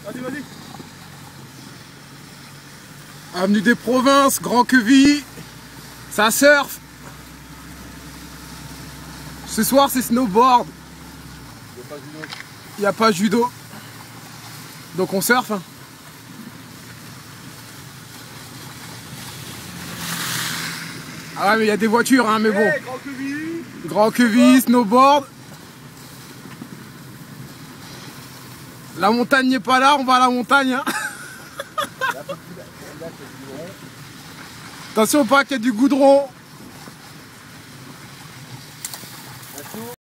Vas-y, vas-y. Avenue des Provinces, Grand Queville, ça surfe. Ce soir c'est snowboard. Il n'y a pas judo. Donc on surfe. Hein. Ah ouais mais il y a des voitures hein, mais bon. Hey, Grand Queville. Grand Queville, snowboard. La montagne n'est pas là, on va à la montagne. Hein. Attention pas qu'il y a du goudron.